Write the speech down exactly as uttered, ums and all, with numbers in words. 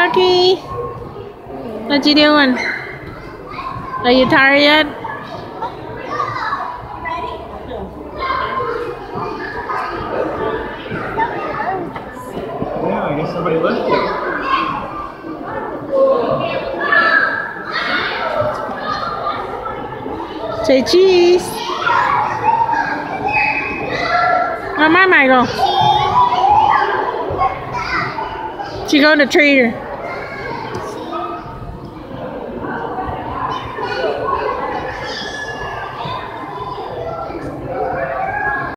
Rocky, what you doing? Are you tired yet? Yeah, I guess somebody left it. Say cheese. Where my Michael? She going to treat her.